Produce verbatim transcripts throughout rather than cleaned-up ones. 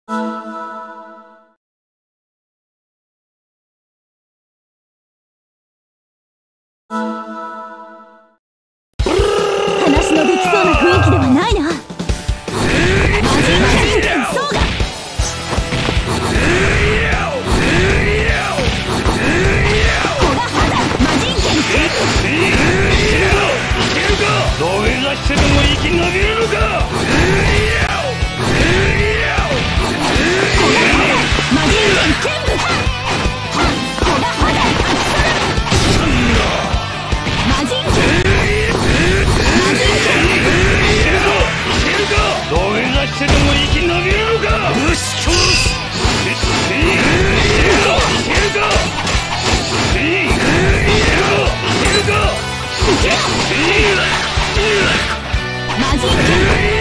話のできそうな雰囲気ではないな。マジンケンそうだ。コガハダマジンケンテープ。 土下座してでも生き延びるのか。 コガハダマジンケン剣舞。コガハダアキサラマジンケン。 土下座してでも生き延びるのか。ぶち殺す。いけるか。いけるか。いけるか。 マジンケンマジンケ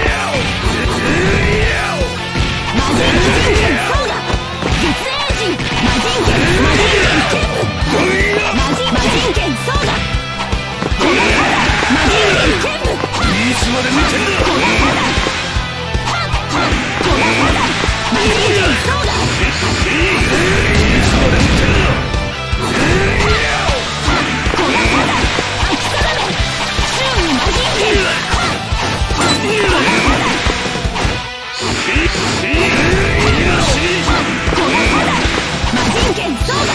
ンそうだ。月エンジンマジンケンマジンケン剣舞。マジマジンケンそうだ。コガハダマジンケン剣舞。 いつまで見てんだ。 コガハダコガハダマジンケンそうだ。 いつまで見てんだ。 コガハダアキサラメシュンマジンケン。コガハダコガハダマジンケンそうだ。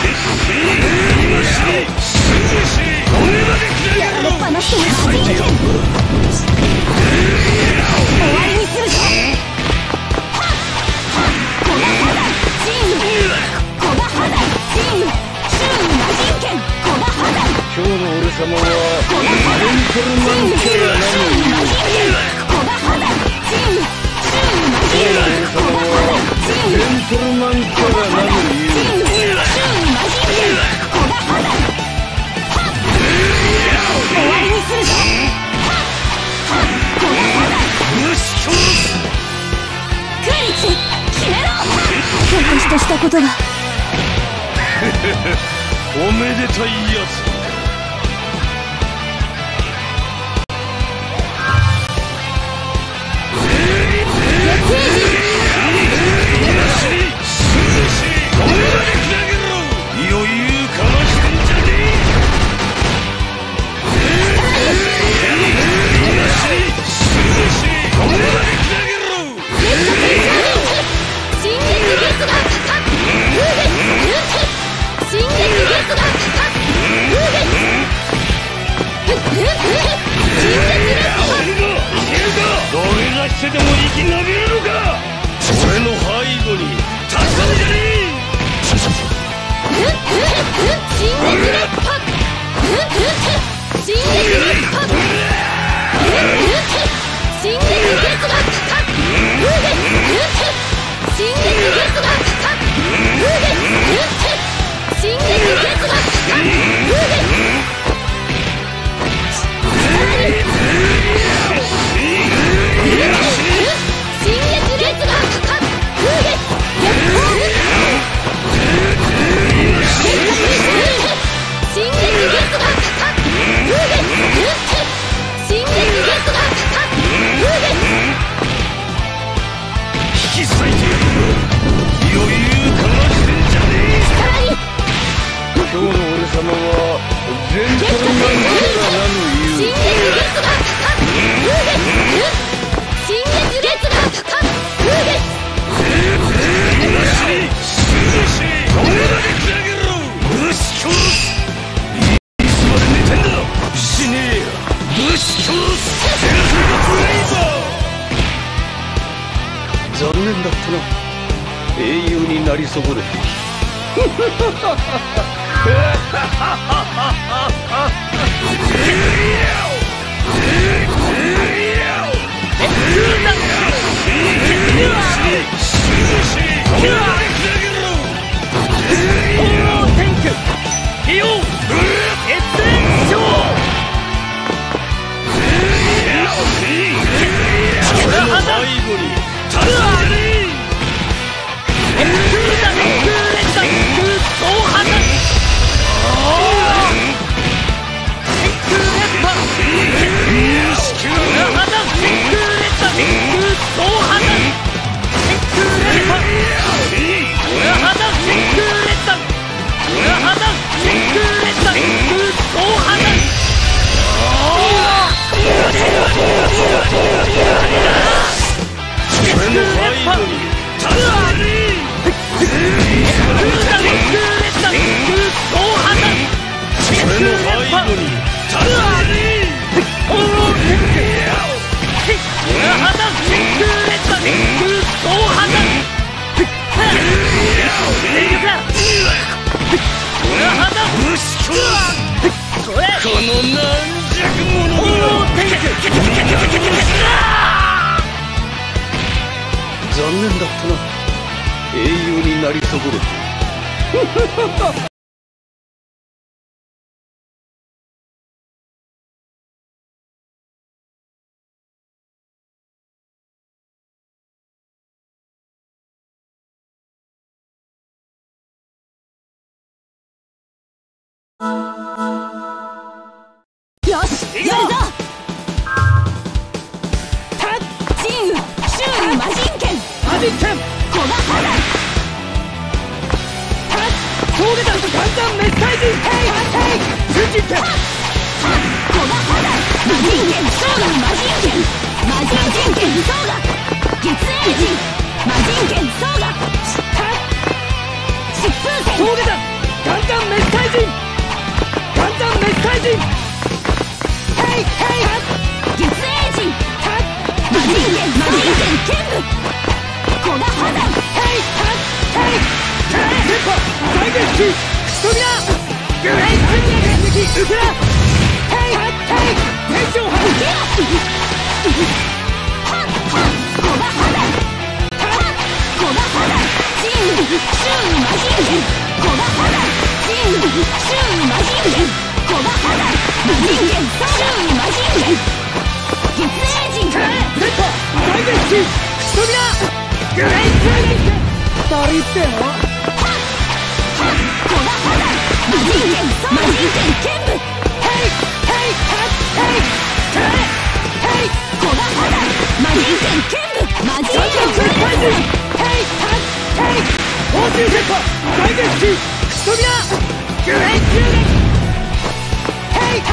やられっぱなしのマジンケン終わりにするぞ。コガハダチームコガハダチームシュンマジンケンコガハダ。 今日の俺様はコガハダチームシュンマジンケンコガハダチームシュンマジンケンコガハダチームジェントルマンキャラなのにチームシュンマジンケンコガハダ終わりにするぞ。コガハダぶち殺す。 クリチ決めろ。私としたことがおめでたいやつ。土下座してでも生き延びるのか。俺の背後に立つんじゃねえ。 進撃烈波進撃烈波進撃烈が進撃烈が進撃烈が引き裂いてやる。余裕かましてんじゃねえ。今日の俺様はジェントルマンキャラなの言う。 進撃烈が進撃烈が風月残念だったな。英雄になり損ねこの軟弱者が残念だったな、英雄になり損ねて。 よし、やるぞ。タッチンウシュール魔人剣魔人剣古賀肌タッ上下弾とガンダンメッサイジヘイヘイ瞬時剣古賀肌魔人剣ソーガ魔人剣魔人剣ソーガ月影人魔人剣ソーガタッ疾風剣上下弾ガンダンメッサイジガンダンメッサイジヘイヘイ月影人魔人剣魔人剣剣舞古賀肌ヘイヘイ電波大撃機扉グレイ反撃撃受けらヘイヘイ天井波受けろはっはっ古賀肌はっ古賀肌ジングシュー魔人剣古賀肌ジングシュー魔人剣古賀肌魔人剣シュー魔人剣月影人電波大撃機扉グレイ反撃足りっての古賀肌魔人剣魔人剣剣舞ヘイヘイヘイヘイ古賀肌魔人剣剣舞魔人剣全体人ヘイヘイ報酬電波大撃機扉グレイ銃撃ヘイヘイ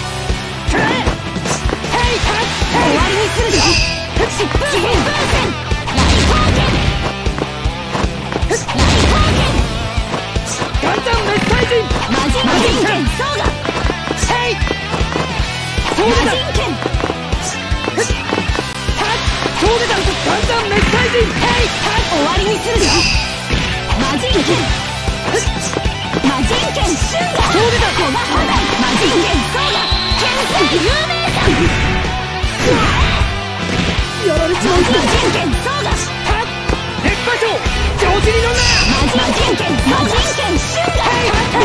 ヘイ終わりにするぞ疾風旋風旋雷光剣雷光剣ガンダンメッサイジ魔人剣ソーガヘイ魔人剣上下弾とガンダンメッサイジヘイ終わりにするぞ魔人剣魔人剣シュンガ上下弾古賀肌魔人剣ソーガ剣聖有名さんやられちまうぞ魔人剣ソーガ鉄馬長調子に乗んな魔人剣魔人剣シュンガ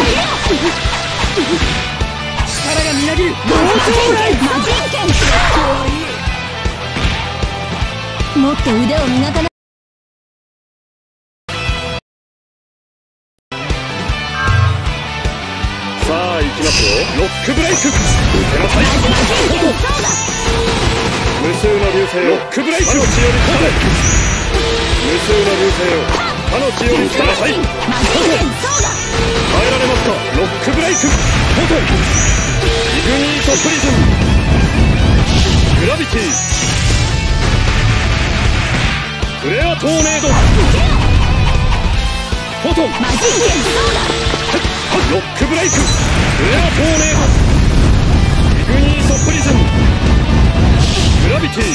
力がみなぎる魔人剣魔人剣シュンガもっと腕を磨かなさあ行きますよロックブレイク受けなさい魔人剣ソーガ無数の流星をロックブレイクの血より飛べ無数の流星を他の血より来たなさい魔人剣ソーガ耐えられますかロックブレイクフォトンイグニートプリズムグラビティフレアトーネードフォトン魔人剣ソーガロックブレイクフレアトーネードイグニートプリズムグラビティ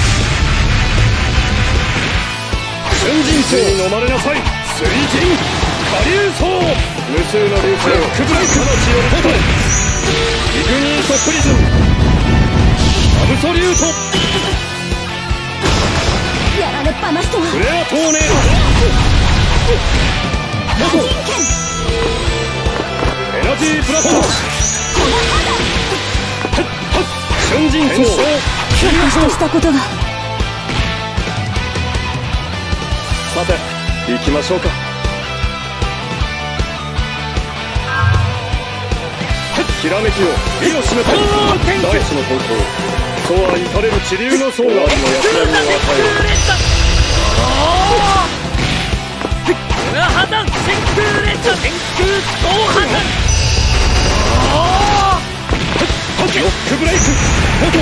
瞬陣性に飲まれなさい水陣下流層無数の流星ロックブレイクの血よりフォトンイグニートプリズムアブソリュートやられっぱなしとはフレアトーネード魔人剣エナジーブラスト古賀肌瞬陣層私としたことがさて行きましょうかひらめきを意を占めたい大地の方向そうは至れる地流の層があるの役割を与える古賀破断天空列車天空総破断ロックブレイクフォトン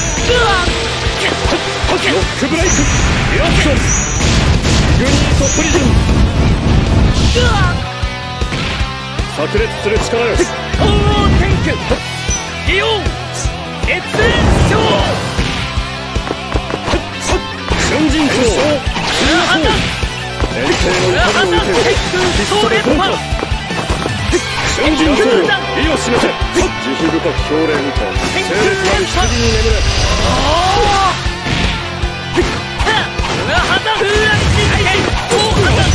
ロックブレイクリアクションイグニートプリズム炸裂する力よ東欧天空イオン熱炎症瞬陣層古賀破断遠征の古賀破断痛みを受け天空総連覇瞬陣層イ意を示せ。慈悲深き表令にて清烈なる棺に眠れ。 うわはざ風来神剣大破断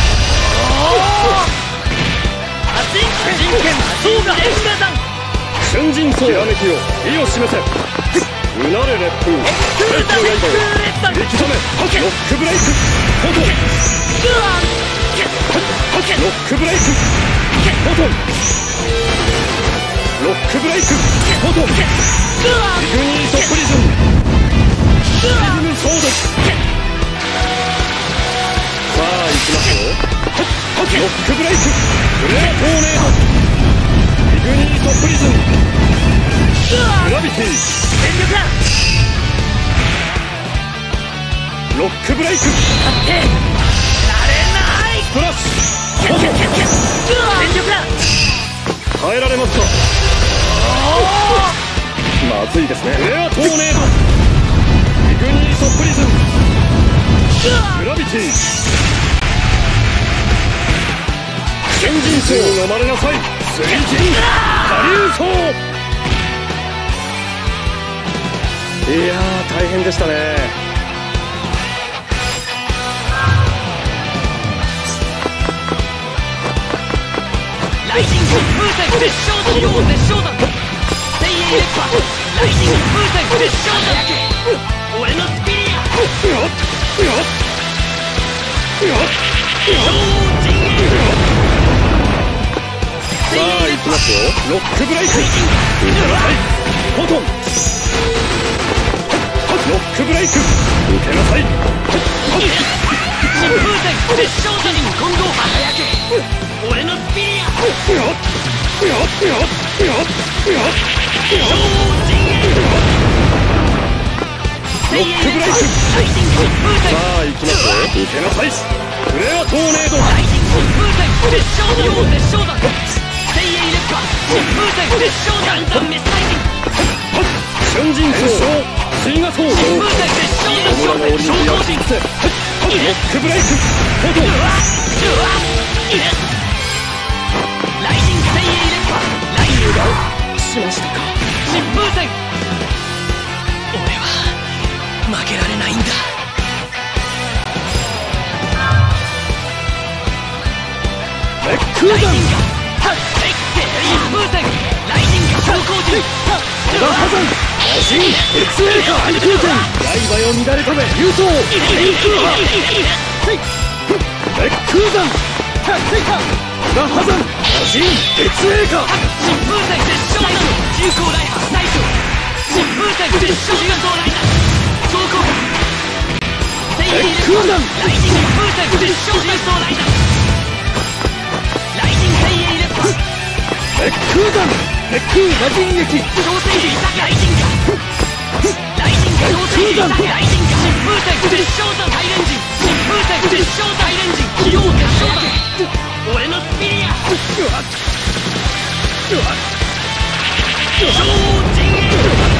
魔人神剣総が連打弾春陣層きらめきを意を示せ。うなれ烈風空打電空烈弾切り刻め。ロックブレイクフォトン。ロックブレイクフォトン。ロックブレイクフォトン。イグニートプリズムプリズムソード。さあ行きますよ。ロックブレイクフレアトーネードイグニートプリズムグラビティ全力だロックブレイク勝ってられないスプラッシュフォトン全力だ耐えられますか。まずいですね。フレアトーネードイグニートプリズムグラビティ新人生を飲まれなさい。水神下流層。いやー大変でしたね。 ライジング風船絶唱弾陽絶唱弾精鋭烈火ライジング風船絶唱弾俺のスピリア超陣営さあ行きますよ。ロックブレイク受けなさい。フォトンロックブレイク受けなさい。 新風船絶唱弾近藤輝け俺のスピリアロックブレイクさあ行きますよ。受けなさい。フレアトーネードライジング風船絶唱弾陽絶唱弾精鋭烈火新風船絶唱弾断滅大陣春陣通称水画層新風船絶唱弾小灯陣ロックブレイクフォトンライジング精鋭烈火ライジングしましたか。 新風船俺は負けられないんだ。 レックーダンライジング新風船ライジング超高陣小田破山魔神越栄華愛空天刃よ乱れ飛べ竜頭天空波レックーダン小田破山魔神越栄華新風船絶唱弾重工来波大将新風船絶唱重装来波超高精鋭烈火ライジング風船絶唱重装来波ライジング精鋭烈火レックーダンレックー魔人撃超精鋭ライジングライジング超精鋭ライジング新風船絶唱弾大連陣新風船絶唱大連陣陽絶唱弾俺のスピリア超陣営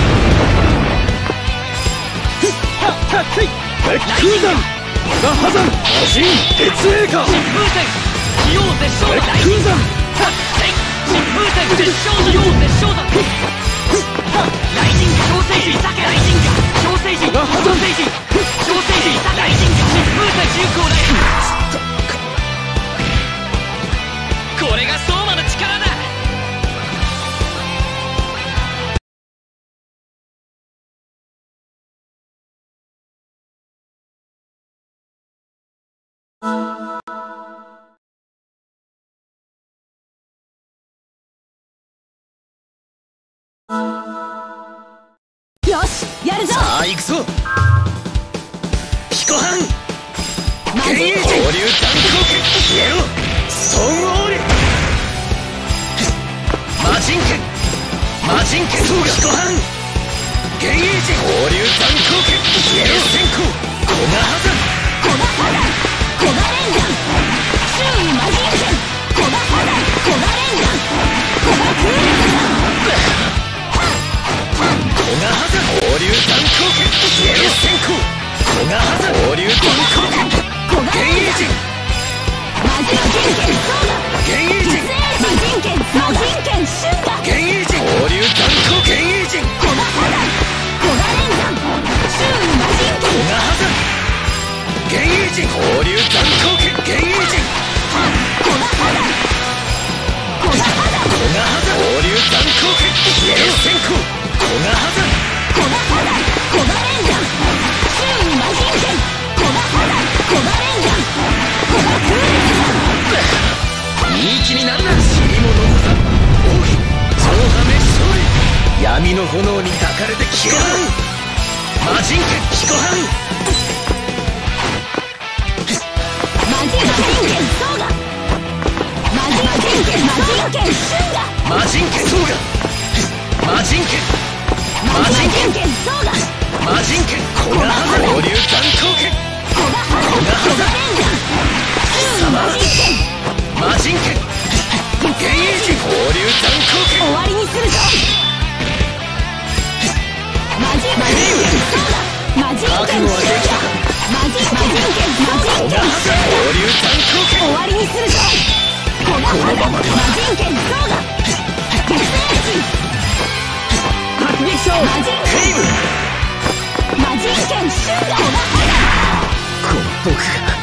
レックーダン小田破山魔神越栄華新風船陽絶唱弾レックーダン新風船絶唱弾陽絶唱弾ライジング超精神ライジング超精神超精神超精神ライジング新風船重工ライフこれが相馬の力だ。 よしやるぞ。 さあ行くぞ彦藩魔人幻影交流断光剣消えろストーンオール魔人剣魔人剣彦藩幻影交流断光剣消えろ先行古賀破山古賀破山古賀連弾周囲魔人剣古賀破山古賀連弾古賀空連弾古賀破山交流断光剣消えろ先行古賀破山交流断光剣古賀幻影陣魔人剣剣そうだ幻影陣魔人剣魔人剣瞬間人交流残光剣幻影人古賀肌古賀肌古賀肌交流残光剣消えろ先行古賀肌古賀肌古賀連弾周囲魔人剣古賀肌古賀連弾古賀クールいい気になるな尻も飲むさ王妃超破滅勝利闇の炎に抱かれて消えろ魔人剣キコハン魔人剣ソーガ魔人剣魔人剣シュンガ魔人剣ソーガ魔人剣魔人剣ソーガ魔人剣古賀肌交流残光剣古賀肌古賀連弾周囲魔人剣魔人剣幻影人交流残光剣終わりにするぞ魔人魔人剣ソーガ魔人剣シュンガ魔人魔人剣魔人剣シュンガ交流残光剣終わりにするぞ古賀肌魔人剣ソーガ月影人迫撃賞魔人剣魔人剣シュンガ古賀肌この僕が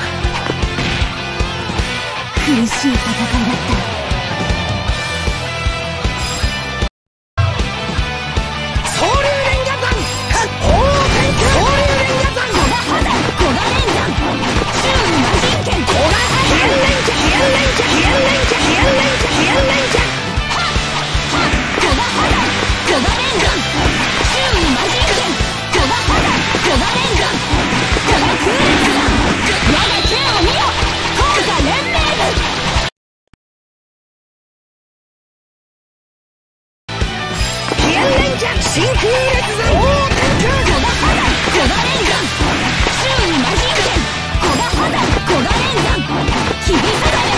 苦しい戦いだった真空烈山古賀肌古賀連弾周囲魔人剣古賀肌古賀連弾切り札れ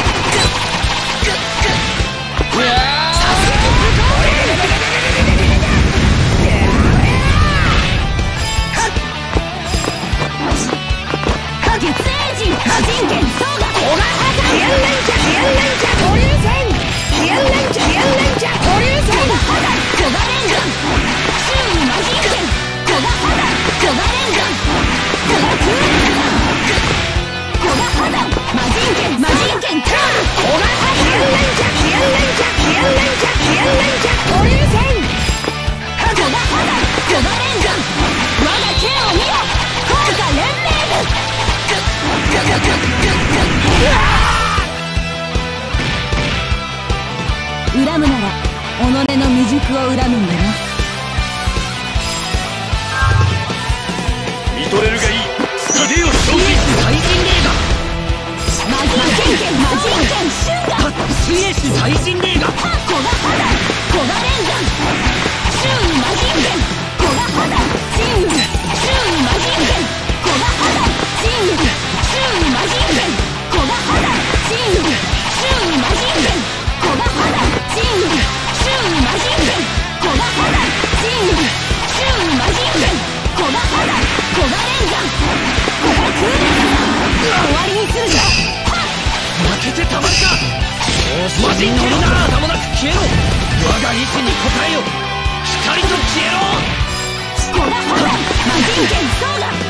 月影人魔人剣ソーガ古賀肌飛燕連射飛燕連射保留戦飛燕連射飛燕連射保留戦古賀肌古賀連弾周囲魔人剣古賀肌古賀連弾古賀クール古賀肌魔人剣魔人剣ターン古賀肌飛燕連射飛燕連射飛燕連射飛燕連射保留戦古賀肌古賀連弾我が剣を見ろ効果連盟部恨むなら己の未熟を恨むんだな見とれるがいい秀吉イエス大人霊が魔人剣剣魔人剣シュンガイエス大人霊が古賀肌古賀連弾周囲魔人剣古賀肌神武周囲魔人剣古賀肌神武周囲魔人剣古賀肌神武周囲魔人剣古賀肌神武周囲魔人剣古賀肌神武周囲魔人剣古賀肌古賀連弾古賀クール終わりにするぞ負けてたまるか魔人剣なら間もなく消えろ我が意志に応えよ光と消えろ古賀肌魔人剣ソーガ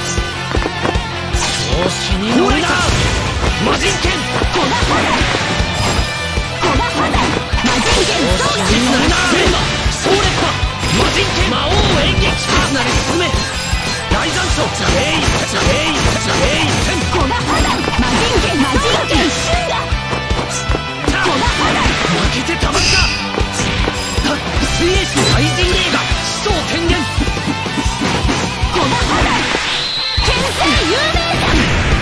調子に乗るな魔人剣古賀肌古賀肌魔人剣ソーガ調子に乗るな総烈波魔人剣魔王演劇さなれ進め大残暑平一平一平一戦古賀肌魔人剣魔人剣シュンガ古賀肌負けてたまるか水泳師大人霊が始祖天元古賀肌剣聖有名山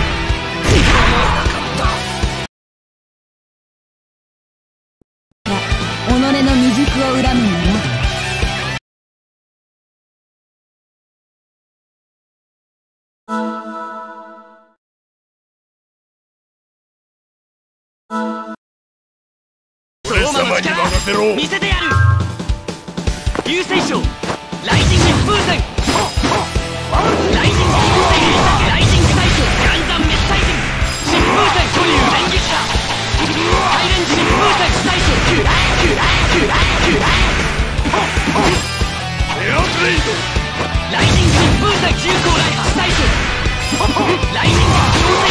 己の未熟を恨むんだな俺様に任せろ見せてやる流星賞ライジング風船ライジング風船ライジング大将元山滅体人疾風船巨竜連撃者大連疾風船大将キュラキュラキュラキュラエアブレイドライジング疾風船重工ライハ大将ライジング強制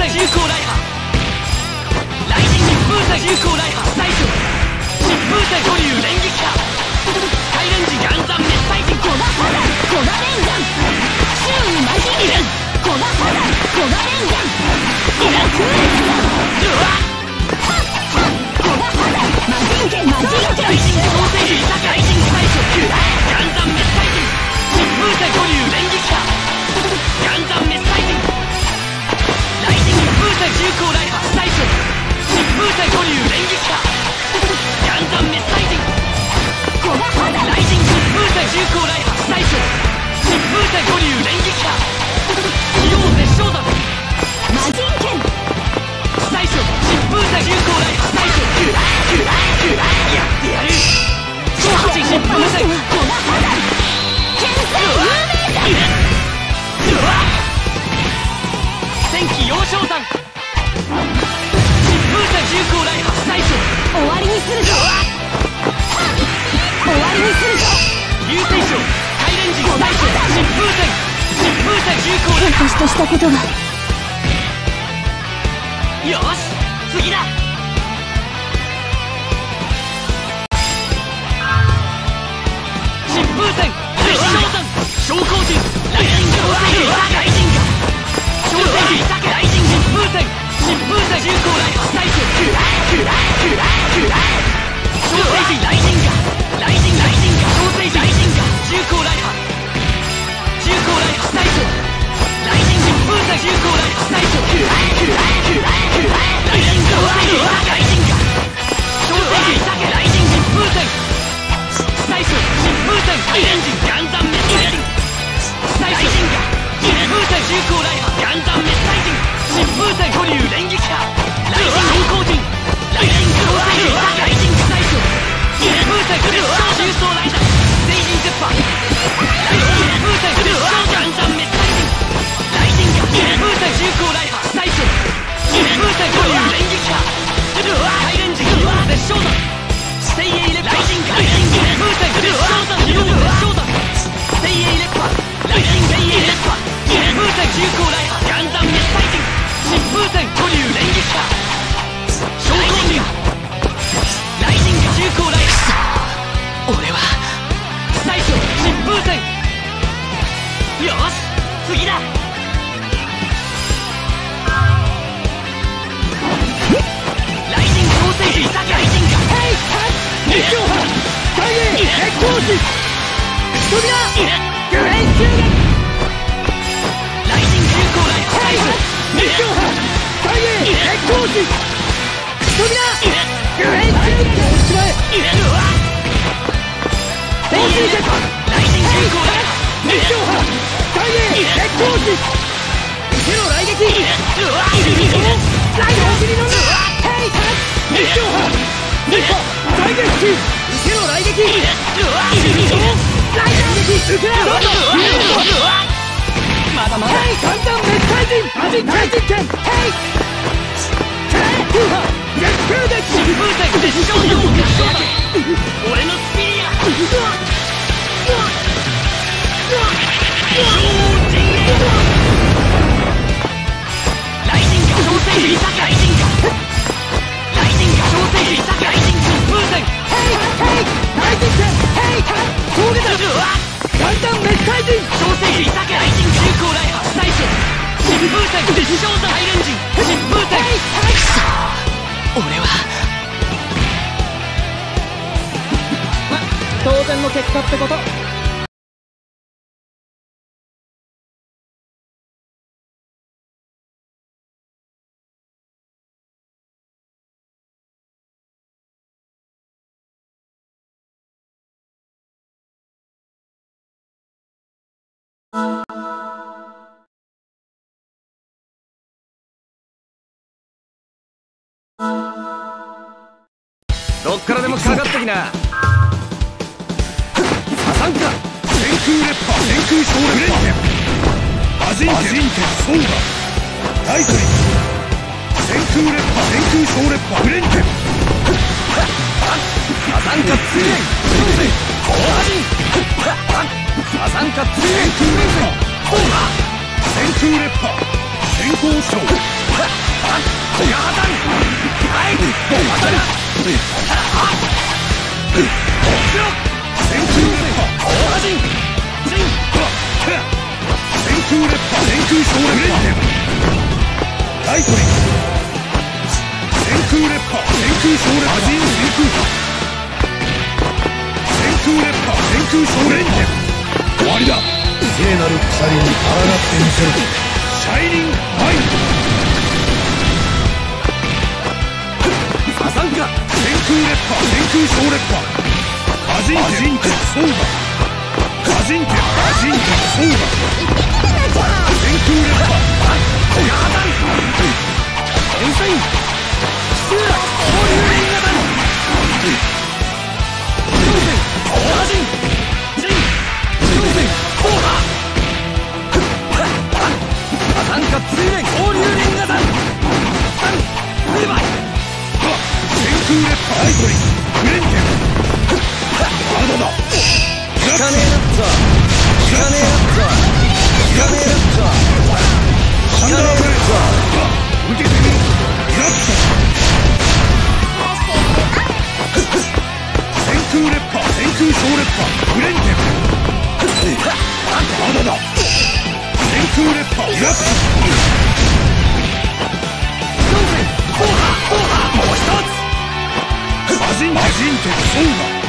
風重工雷波雷神疾風船重工雷波最初疾風船古流連撃波海連時暗山滅災人古賀破断古賀連山周囲魔人軍古賀破断古賀連山古賀空列山うわ古賀破断魔人剣魔人剣雷神創世時雷神最初暗山滅災人疾風船古流連撃波暗山滅災人雷神疾風船重工雷波最初疾風船古流連撃波暗山滅災人古賀破断雷神疾風船重工雷波最初疾風船古流連撃波使用絶唱弾魔人剣最初疾風船重工雷波最初やってやる超破人疾風船古賀破断剣聖有名山うわ戦記幼少山疾風船重工雷波最初終わりにするぞ終わりにするぞ流星賞海連時最初疾風船疾風船重工雷波私としたことがよし次だ疾風船雷神昇山昇降陣雷神昇世紀雷神が昇世紀雷神疾風船疾風船重工雷波最初昇世紀雷神が雷神雷神が昇世紀雷神が重工雷波重工雷波最初雷神疾風船重工雷波最初雷神昇世紀雷神が昇世紀雷神疾風船最初疾風船海連時暗山滅災人最初疾風船重工雷波暗山滅災人疾風船古流連撃波雷神昇降陣雷神昇世紀雷神が最初疾風船古流重装雷弾聖人絶波雷神疾風船古流暗山滅災人雷神が疾風船重工雷波最初疾風船古流連撃波海連時絶唱弾精鋭烈波雷神が雷神疾風船絶唱弾使用絶唱弾精鋭烈波雷神精鋭烈波疾風船重工雷波暗山滅災人疾風船古流連撃波昇降陣雷神が重工雷波俺は最初疾風船よし次だ雷神創世紀雷神が熱狂波大英熱光士扉グレイ修練雷神重工雷波最初熱狂波大英熱光士扉グレイ修練しまえ精鋭烈波雷神重工雷波熱狂波大英熱光士手の雷撃うわライド尻のヘイタ熱狂波熱波大撃球手の雷撃うわライド撃受けろまだまだヘイ簡単滅災人マジ大実験ヘイテレ空波絶空撃疾風船絶唱弾絶唱弾俺のスピリア超陣営雷神が超世紀雷神が雷神が超世紀雷神疾風船ヘイヘイ大実験ヘイタ峠だ簡単滅災人超世紀雷神重工雷波最初疾風船絶唱弾海連人疾風船俺は当然の結果ってことどっからでもかかってきな。ササンカ天空烈波天空小烈波アジンテソーダ大鳥天空烈波天空小烈波グレンテササンカツイレン後半ササンカツイレン天空烈波ソーダ天空烈波先行賞当たる天空烈破大破陣陣天空烈破天空昇烈破ライトニング天空烈破天空昇烈破天空波天空烈破天空昇烈破終わりだ聖なる鎖に抗ってみせるシャイニングファインサザンカ天空烈破天空昇烈破アジンテソーガアジンテアジンテソーガ天空烈破小賀破断天才土浦交流連打弾四千大破陣陣四千大破サザンカ追連交流連打弾三リヴァイ天空烈破ライトリングレンテンまだだ聞かねえなった聞かねえなった聞かねえなったサンダーブレーザー受けてみろラッシャ天空烈破天空昇烈破グレンテンまだだ天空烈破ラッシャ四千大破大破もう一つアジンテアジンテソーガ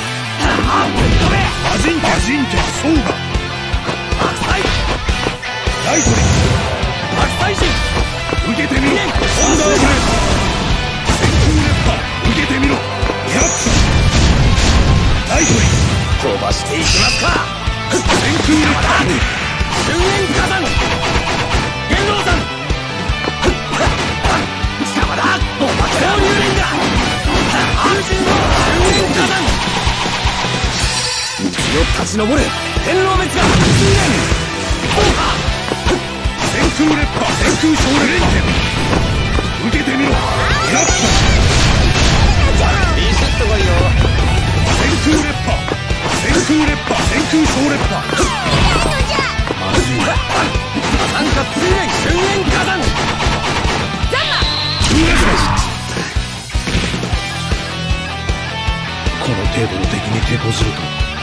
アジンテアジンテソーガ白菜ライトリング白菜陣受けてみろサンダーブレーザー天空烈破受けてみろラッシャライトリング飛ばしていきますか天空烈破瞬煙火山元老山貴様だおまけ交流連打風神の瞬煙火山道を立ち上る天狼滅が追連大破天空烈破天空昇烈破受けてみろラッシャビシッと来いよ天空烈破天空烈破天空昇烈破まずいサザンカ追連瞬煙火山この程度の敵に手こずると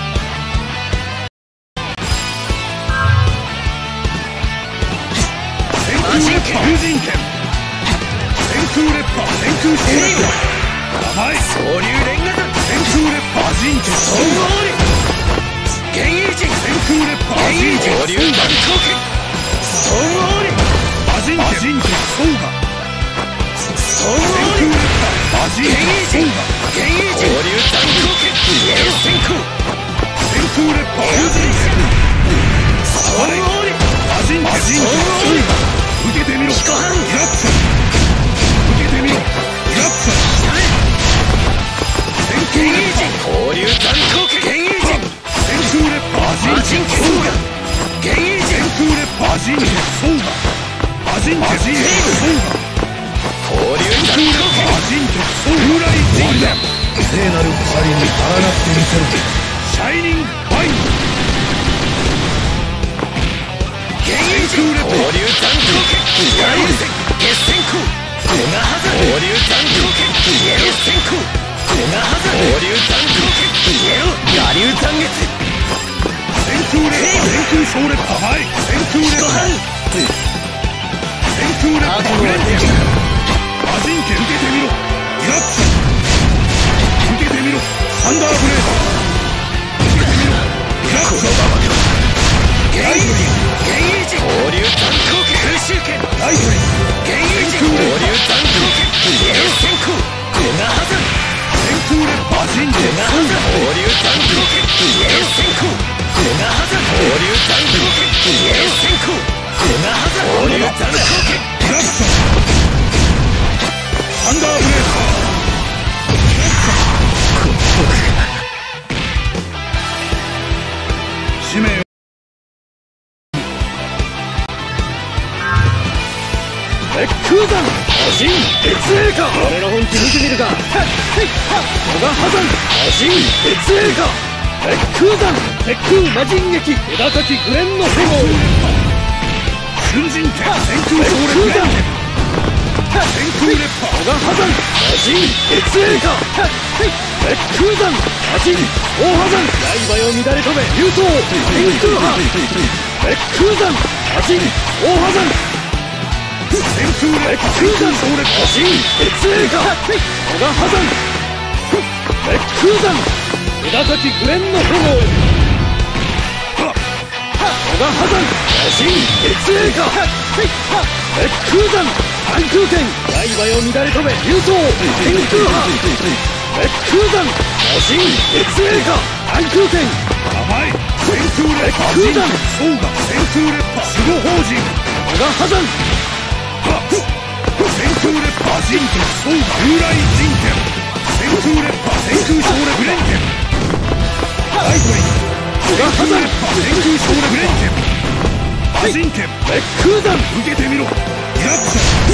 天空烈破風神剣天空烈破天空昇烈破甘い総流連打弾天空烈破アジンテソーガ幻影陣天空烈破アジンテ総流弾光剣総合アジンテアジンテソーガ総合天空烈破アジンテソーガ幻影陣総流弾光剣イエロー先行天空烈破風神剣総合アジンテアジンテソーガ受けてみろ彦半ラッツ受けてみろラッツ天空幻影烈陣交流弾光剣幻影陣天空烈破アジンテソーガ幻影陣天空烈破アジンテソーガアジンテアジンテソーガ交流弾光剣アジンテソーガ神だ聖なる鎖に抗ってみせるシャイニングファイン幻影陣交流弾光剣大流線決戦空古賀ハザ交流弾光剣イエロー先行古賀ハザ交流弾光剣イエロー我流弾月天空烈破天空昇烈破はい天空烈破彦半天空烈破グレンテンアジンテ受けてみろラッツ受けてみろサンダーブレード受けてみろラッツ幻影陣幻影陣交流弾光剣空襲剣ライトリン幻影陣交流弾光剣イエロー先行古賀ハザ天空烈破アジンテ古賀ハザ交流弾光剣イエロー先行古賀ハザ交流弾光剣イエロー先行古賀ハザ交流弾光剣ラッツサンダーブレード使命を鉄空山魔神鉄栄華俺の本気見てみるか古賀破山魔神鉄栄華鉄空山鉄空魔神劇枝かきグレンの炎瞬陣剣天空昇烈天空烈波小川破山魔人血霊化烈空山魔人大破山刃よ乱れ飛べ竜頭天空波烈空山魔人大破山天空烈空山総烈魔人血霊化小川破山烈空山枝かきグレンの炎小川破山魔人血霊化烈空山暗空剣刃よ乱れ飛べ竜頭天空波烈空山魔人血霊化暗空剣甘い天空烈波空山総が天空烈波守護法人小川破山天空烈波魔人剣総が風来人剣天空烈波天空小烈ブレン剣大鳥小川破山天空小烈ブレン剣魔人剣烈空山受けてみろやっ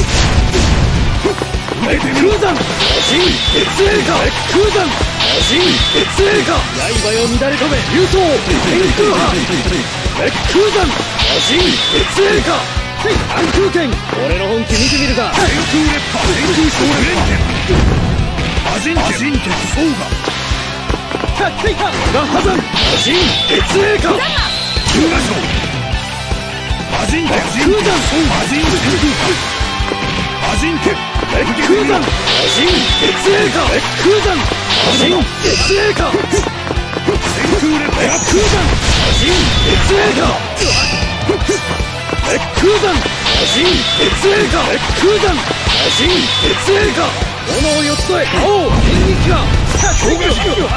烈空山魔人血霊化烈空山魔人血霊化刃よ乱れ飛べ竜頭天空波烈空山魔人血霊化暗空剣俺の本気見てみるか天空烈波天空小烈剣魔人魔人剣総が小川破山魔人血霊化中華将魔人剣空山魔人天空波魔人剣烈空山魔人血霊化烈空山魔人血霊化天空烈烈空山魔人血霊化烈空山魔人血霊化烈空山魔人血霊化炎をよつとえ青電撃が氷河式中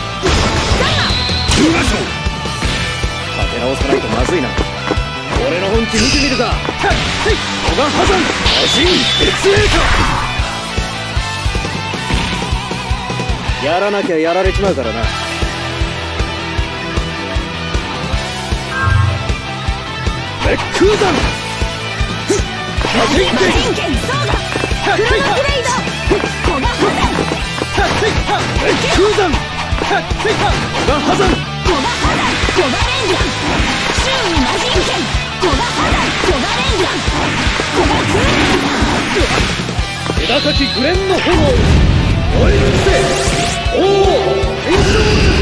華将立て直さないとまずいな俺の本気見てみるか小川破山魔人血霊化やらなきゃやられちまうからな烈空山魔人剣ソーダクロノブレイド小川破山烈空山小川破山小川破山小川連山周囲魔人剣小川破山小川連山小川空連山枝かきグレンの炎燃えるっておお天空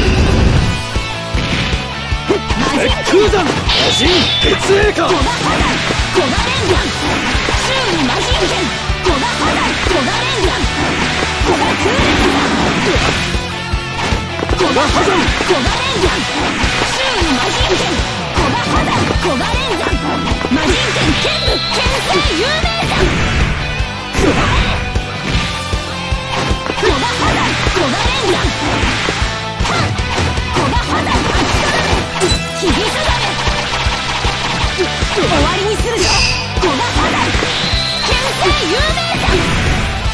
烈空山魔人血霊化小川破山小川連山周囲魔人剣小川破山小川連山小川空連山小川破山小川連山周囲魔人剣小川破山小川連山魔人剣剣舞剣聖有名山小川破山小川連山小川破山秋定め切り定め終わりにするぞ小川破山剣聖有名山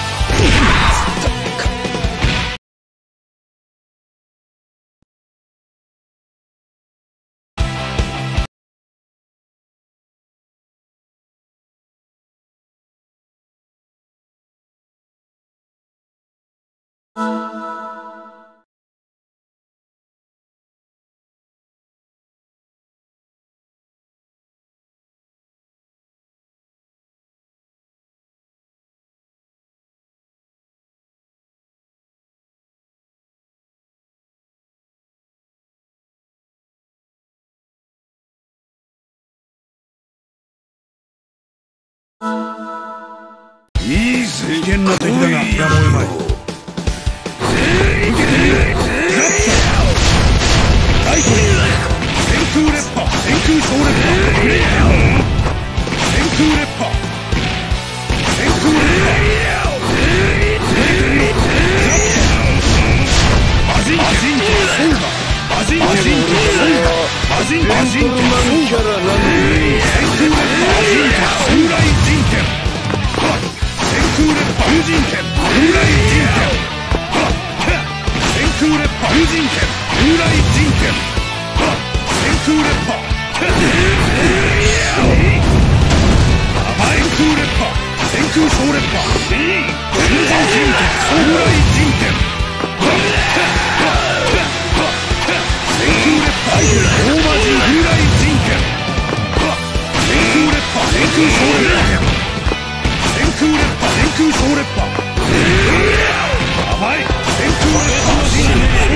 いいぜ危険な敵だがやむを得まいライトニング天空烈波天空小烈波天空烈波天空烈波魔人魔人剣ソウガ魔人魔人剣ソウガ魔人魔人剣ソウガ天空烈波魔人剣風来人剣天空烈波風神剣風来人剣天空烈波風神剣風来人剣天空烈波天空烈波天空小烈波天神剣風来人剣天空烈波大魔人風来人剣天空烈波天空小烈波天空烈波天烈波甘い天空烈波の真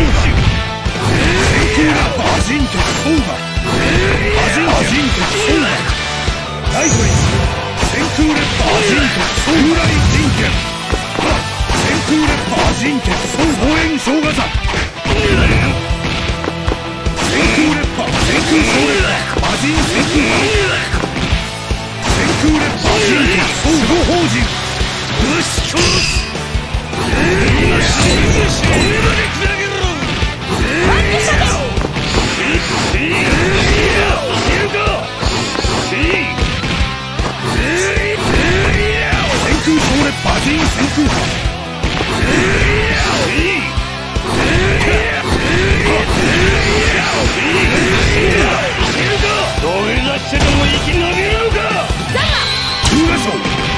天空烈波アジンテソーガアジンテソーガライトリン天空烈波アジンテソーライジンテ天空烈波アジンテソー応援小型天空烈波天空小烈波アジン天空天空烈波アジンテソーゴ法人よし今日今し今し俺までつなげろマッチシャドウいけるか天空小烈波人天空波どれだけでも生き延びるのか風雅賞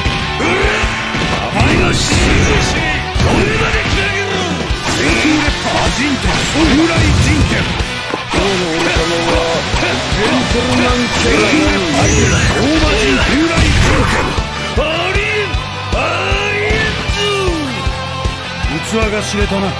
甘いがしどれまでつなげろ天空烈波アジンテソウライジンテ今日の俺様はジェントルマンキャラなんだ大魔人風来ジンテありえんありえんぞ器が知れたな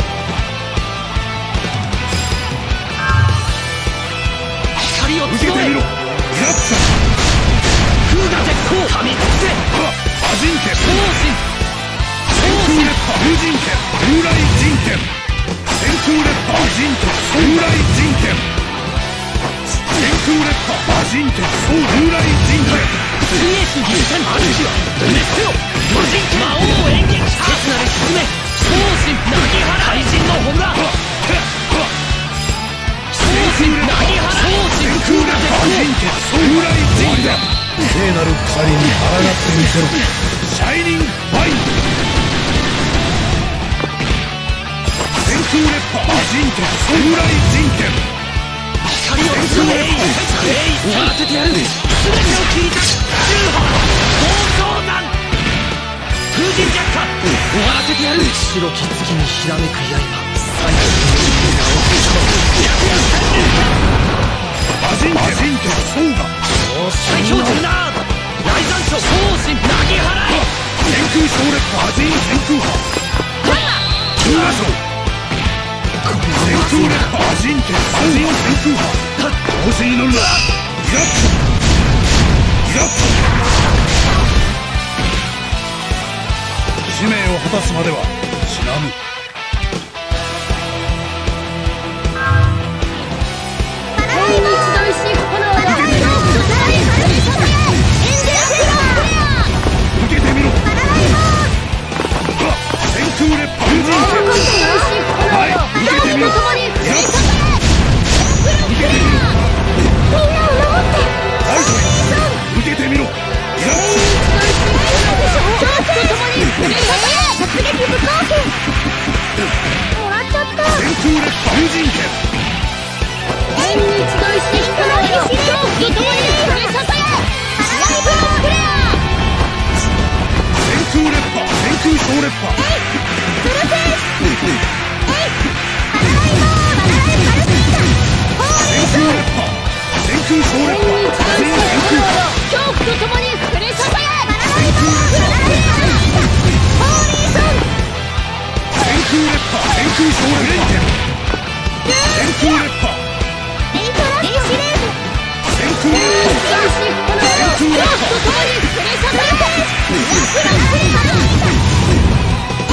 光を受けてみろギラッチャ風雅絶好噛みつけアジンテ超神天空烈波風神テ風来ジンテ天空烈波アジンテソウライジンテ天空烈波アジンテソウライジンテ水泳神ギルシャン主は熱せよ魔人魔王演劇切なる沈め超神なぎ原怪人のホムラ超神なぎ原超神天空烈波アジンテソウライジンテ聖なる鎖に抗ってみせろシャイニングファイン天空烈波アジンテソウライジンテ光をつめい終わらせてやる全てを切り裂く重波暴走弾風神逆化終わらせてやる白き月にひらめく刃最後アジンテアジンテソウガ最強トルナード雷山諸超神なぎ払い天空小烈波アジン天空波風雅賞天空烈波アジンテアジン天空波調子に乗るなギラッチョギラッチョ使命を果たすまでは死なぬ受けてみろ天空烈波風神テはい受けてみろギラッチョ受けてみろライトに受けてみろギラッチ天空烈波風神テ天空烈波天空小烈波天空烈波天空小烈波アジン天空波恐怖とともに降り注げ天空烈波天空烈波天空小烈波天空烈波天空烈波天空烈波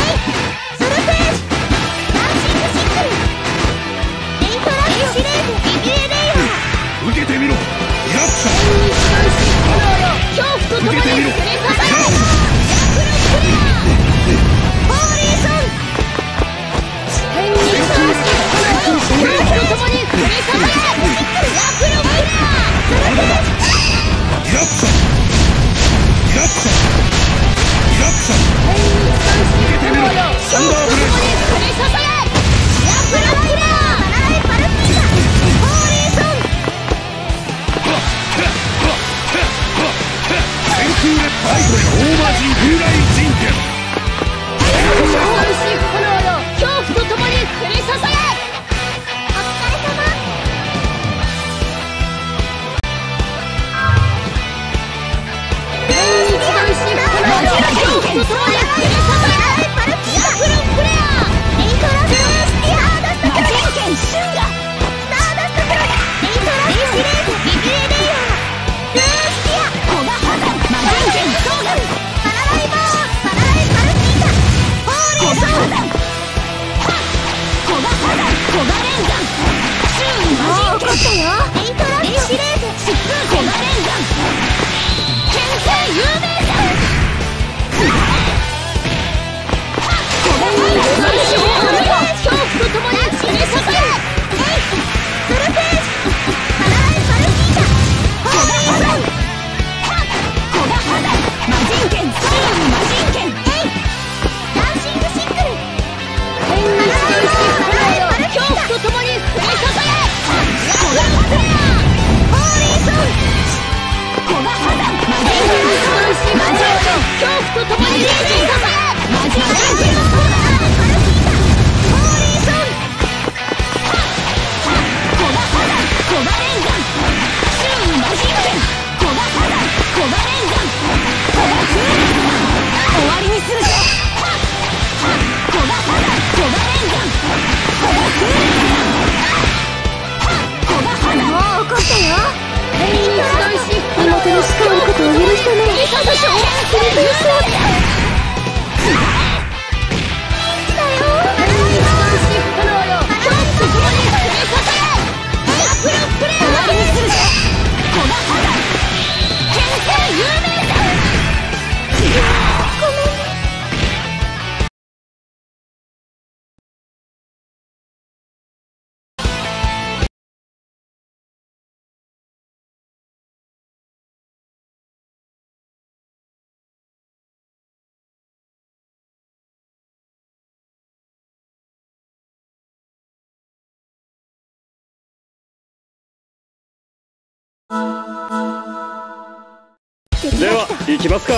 では行きますか。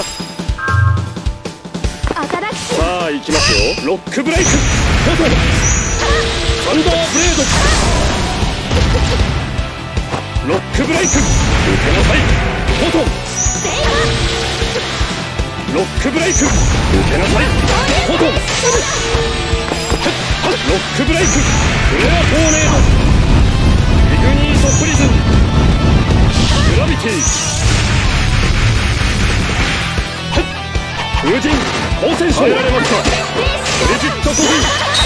アタラクション。 さあ行きますよ。ロックブレイク、サンダーブレード、ロックブレイク、受けなさいフォトン、ロックブレイク、受けなさいフォトン、ロックブレイク、フレアトーネード、イグニートプリズン、グラビティ、風神光線射、えられました。クレジットコフィ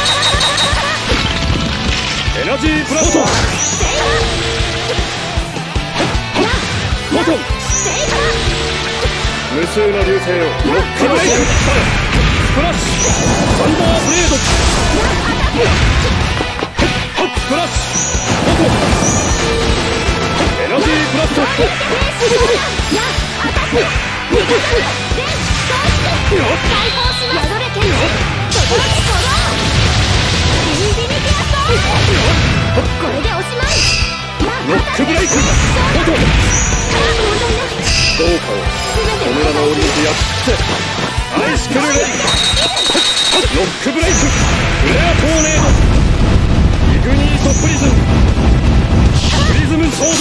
エナジーブラスト、フォトン、無数の流星をロックブレイク、スプラッシュ、サンダーブレード、スプラッシュ、フォトン、エナジーブラスト、 解放します。宿れ剣のとどろきソロインフィニティアストーン、これでおしまい。 ロックブレイク、フォトン、どうかをこの名のオリンピアックせアイスクルレイ、ロックブレイク、フレアトーネード、イグニートプリズム、プリズムソード、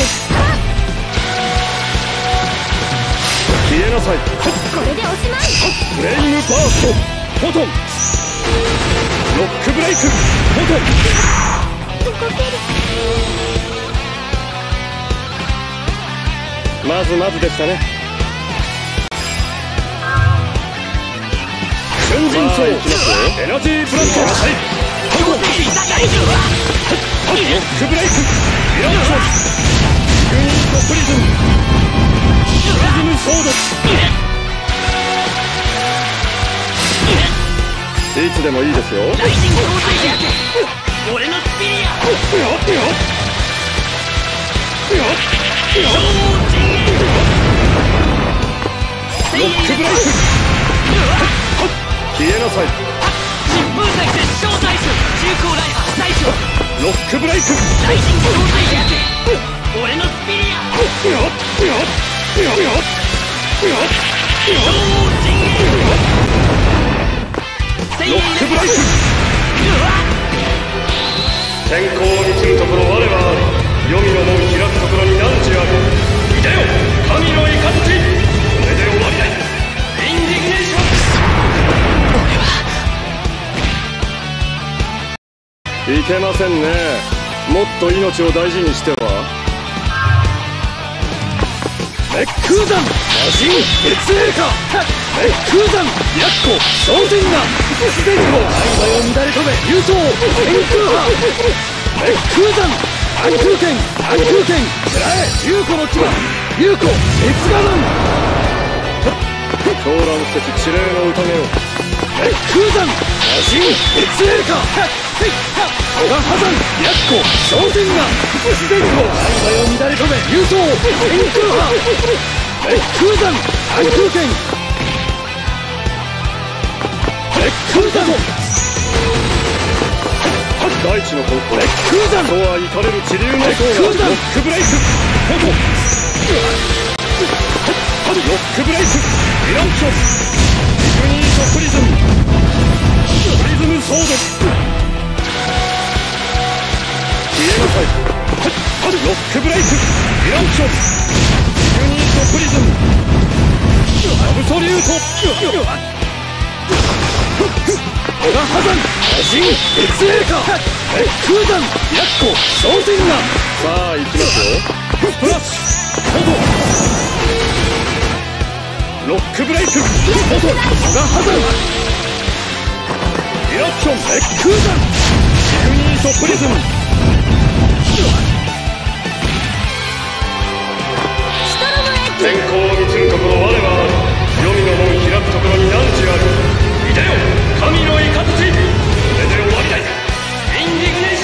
消えなさい。 これでおしまい。 フレイムバースト、フォトン、ロックブレイク、フォトン、 動ける。 まずまずでしたね。瞬陣走、エナジーブラスト、はい、フォトン、ロックブレイク、イランション、ユニートプリズム、プリズムソード、いつでもいいですよ。 ライジング総帥や俺のスピリアロックブレイク、消えなさい。 疾風対決小対処、重厚ライハー対処、 ロックブレイク、 ライジング総帥や俺のスピリアロックブレイク、天候の満ちるところ我はあり、黄泉の門開くところに何時ある。いでよ神の雷、これで終わりだ。インディグネーション、いけませんね。もっと命を大事にしては。メックーザン、魔人月影か、メックーザン、ヤッコ、商店が自然を愛馬を乱れ止め、優勝、天空波、メックーザン、暗空剣、暗空剣、くらえ、優子の牙、優子、鉄ガラン、狂乱石地霊の宴を、メックーザン、魔人月影か、小賀破山、ヤッコ、商店が自然を愛馬を乱れ止め、優勝、天空波、メックーザン、暗空剣、メックーザン、大地の方向、メックーザンとは怒れる地流の層が、ロックブレイク、フォト、ロックブレイク、イランション、イグニートプリズム、プリズムソード、消えなさい。ロックブレイク、イランション、イグニートプリズム、アブソリュート、小賀破山、魔人月影か、メックーザン、ヤッコ、商店が、さあ行きますよ。スプラッシュ、フォト、ロックブレイク、フォト、小賀破山、イラクション、メックーザン、イグニートプリズム、天候を満ちるところ我はある、黄泉の門開くところに何時ある。いでよ神の雷、これで終わりだ。インディグネーシ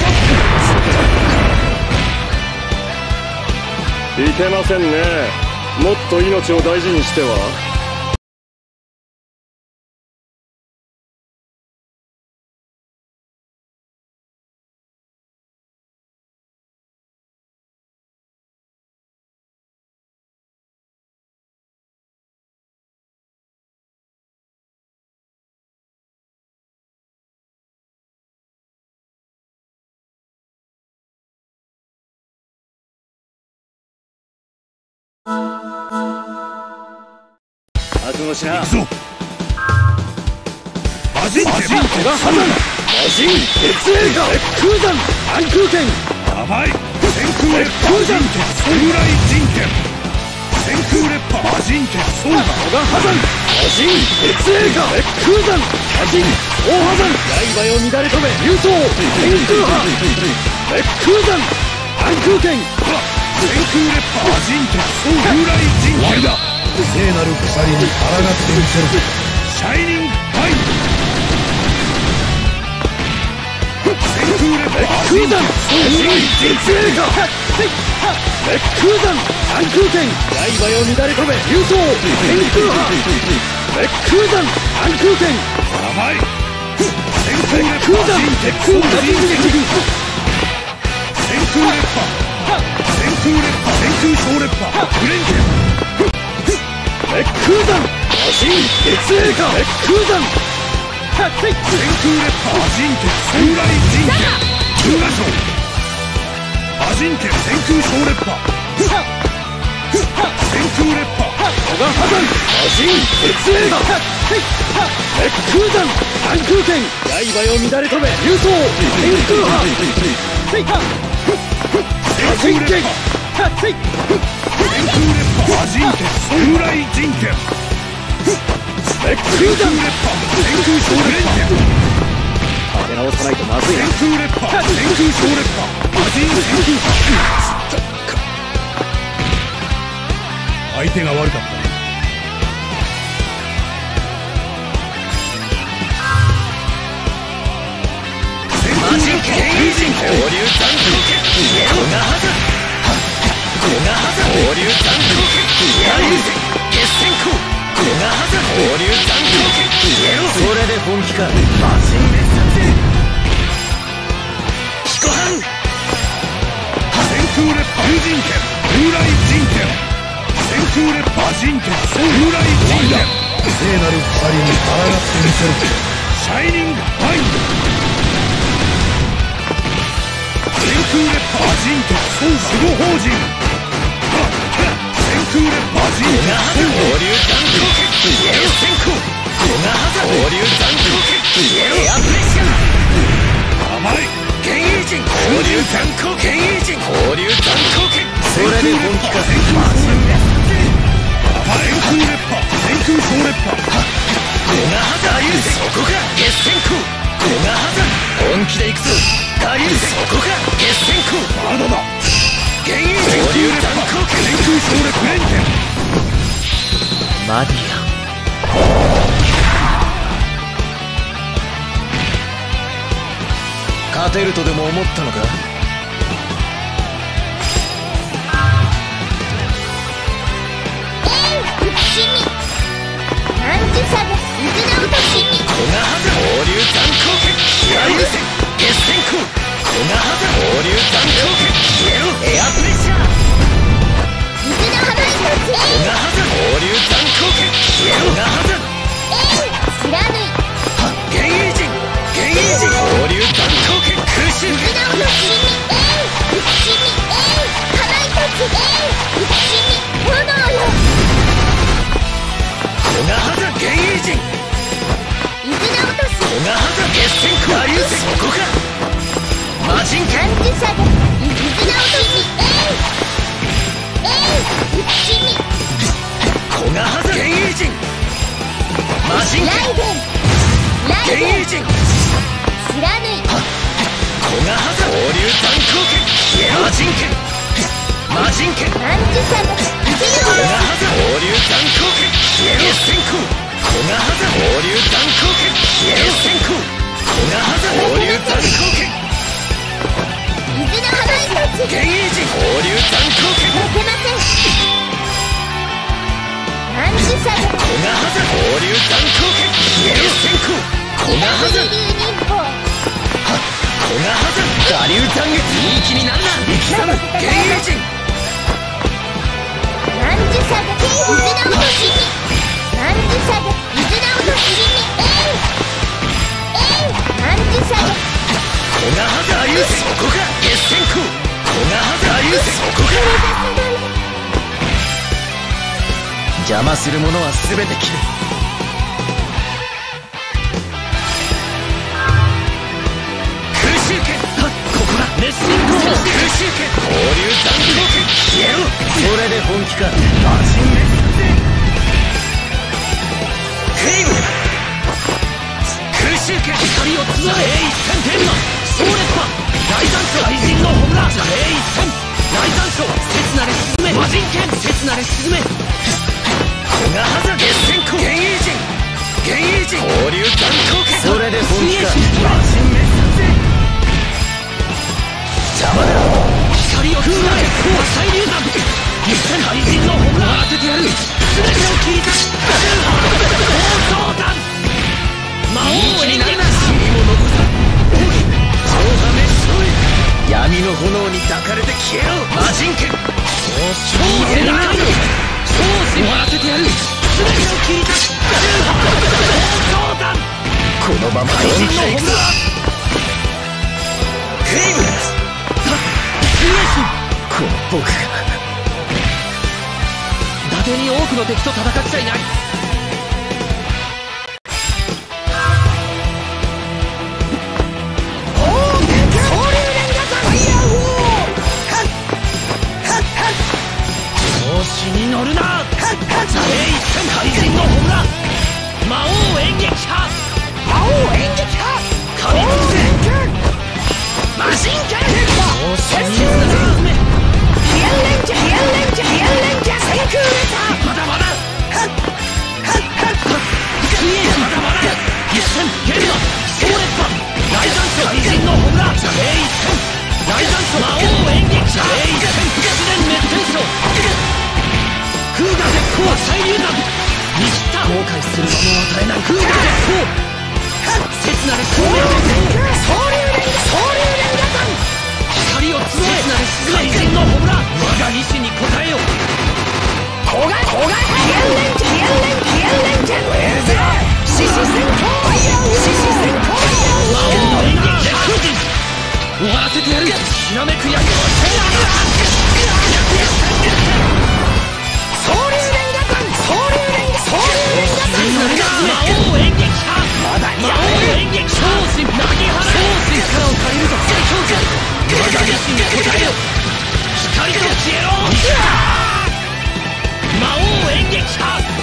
ョン、いけませんね。もっと命を大事にしては。 覚悟しな。 行くぞ。魔人剣が破断。魔人鉄映画空山暗空剣。 甘い天空烈破魔人剣侍人剣。天空烈破魔人剣ソウガが破断。魔人鉄映画空山魔人大破断。刃よ乱れ飛べ竜装天空波空山暗空剣。 天空烈破魔人剣ソウ侍人剣だ。聖なる鎖に抗ってみせる。シャイニングファイン。天空烈破魔人剣侍人剣だ。 空山暗空剣。刃よ乱れ飛べ竜装天空波空山暗空剣。 甘い天空烈破魔人剣ソウ侍人剣。天空烈破天空烈破天空小烈破グレン剣。 空山魔人鉄映画空山天空烈破魔人剣侍人剣中華将魔人剣天空小烈破天空烈破小川破断魔人鉄映画空山暗空剣。刃よ乱れ飛べ竜装天空波魔人剣。 天空烈破魔人剣侍人剣。天空烈破天空小烈剣。 立て直さないとまずいな。 天空烈破天空小烈破魔人天空波。相手が悪かった。魔人剣人剣放流残光剣古賀ハザ古賀ハザ放流残光剣大流星決戦光古賀ハザ放流残光剣イエローそれで本気か。魔人滅殺彦藩天空烈破竜神剣風来神剣天空烈破人剣風来神剣。聖なる鎖に抗ってみせる。シャイニングファイン。天空烈破魔人剣守護法人。天空烈破魔人剣放流残光剣イエロー閃光古賀ハザ放流残光剣イエローエアプレッシャー。甘い剣異人放流残光剣異人放流残光剣。それで本気か。天空烈破甘い天空烈破天空小烈破古賀ハザ流星そこか決戦光古賀ハザ本気でいくぞ。下流星そこか決戦光まだだ。剣異人放流残光剣天空小烈ブレン剣。 マディア勝てるとでも思ったのか。 なんてさが水の落としに古賀ハザ放流残光剣下流星決戦光古賀ハザ放流残光剣イエローエアプレッシャー。 水の花一つ古賀ハザ放流残光剣イエロー古賀ハザえい貫い剣異人剣異人放流残光剣空襲水の落としにえい内にえい花一つえい内に炎よ古賀ハザ剣異人水の落とし古賀ハザ決戦光下流星そこか魔人剣。 なんてさが水の落としえいえい内に古賀ハザ剣異人魔人剣。 ライデンライデン剣異人貫い古賀ハザ放流残光剣魔人剣魔人剣。 なんてさが水の古賀落としハザ放流残光剣イエロー閃光古賀ハザ放流残光剣イエロー閃光古賀ハザ放流残光剣。 水の花一つ剣異人放流残光剣負けません。なんてさが古賀ハザ放流残光剣イエロー閃光古賀ハザ流忍法古賀ハザ我流残月いい気になるな生きざむ剣異人。 なんてさが水の落としになんてさが水の落としにえいえいなんてさが古賀ハザ流星そこか決戦光古賀ハザ流星そこか邪魔するものは全て切る。空襲剣、ここだ。熱心攻撃。空襲剣、交流残光剣、消えろ。それで本気か。魔人滅殺。クレイブ、空襲剣、光をつなげ。一戦天魔壮烈波、大残暑。雷神の炎、邪霊一戦大残暑。切なれスズメ、魔人剣、切なれスズメ。古賀ハザ月戦光、幻影陣、幻影陣、交流残光剣。それで本気か。魔人滅殺。邪魔だ。光をつなげ。光彩流弾、一戦雷神の炎、当ててやる。全てを切り裂く。放送弾、魔王演技なしにも残さん。おい、超破滅勝利。闇の炎に抱かれて消えろ。魔人剣、超変な超人を当ててやる。全てを切り裂く。放送弾、このまま雷神の炎、クレイブ、水泳神、この僕が伊達に多くの敵と戦っちゃいない。調子に乗るな。邪霊一戦雷神の炎、魔王演劇派、魔王演劇派、神尽くせ魔人剣。調子に乗るな。ヒアンレンジャー、ヒアンレンジャー、ヒアンレンジャー、先空レーサー。まだまだ。水泳まだまだ。一戦ゲルマ壮烈波、大残暑。雷神の炎、邪霊一戦大残暑。魔王演劇、邪霊一戦自然滅天章。空河絶光彩流弾、見切った。後悔する間も与えない。空河絶光、切なる空明総流連総流連打弾、光をつめ。切なる雷神の炎、我が意志に応えよ。古賀古賀ヒアンレンジャー、ヒアンレンジャー、ヒアンレンジャー、ウェルゼ獅子戦闘、獅子戦闘、魔王演劇絶空人、終わらせてやる。ひらめく刃を総流連打弾、総流連打、総流連打弾。魔王演劇派、まだ魔王演劇超人、なぎはら超人、力を借りるぞ。最強者、我が意志に応えよ。光と消えろ。魔王演劇派。